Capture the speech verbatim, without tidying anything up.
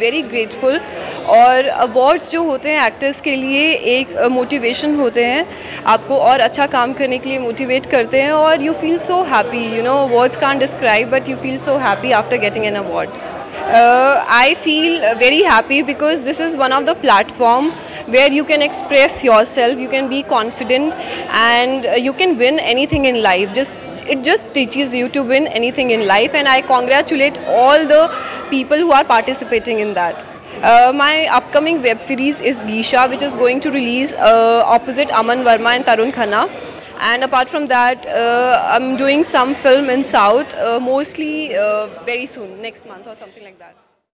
Very grateful. और awards जो होते हैं एक्टर्स के लिए एक मोटिवेशन होते हैं, आपको और अच्छा काम करने के लिए मोटिवेट करते हैं और you feel so happy, you know words can't describe but you feel so happy after getting an award. Uh, I feel very happy because this is one of the platform where you can express yourself, you can be confident, and uh, you can win anything in life. Just it just teaches you to win anything in life, and I congratulate all the people who are participating in that. Uh, my upcoming web series is Geisha, which is going to release uh, opposite Aman Verma and Tarun Khanna. And apart from that, uh, I'm doing some film in South, uh, mostly uh, very soon, next month or something like that.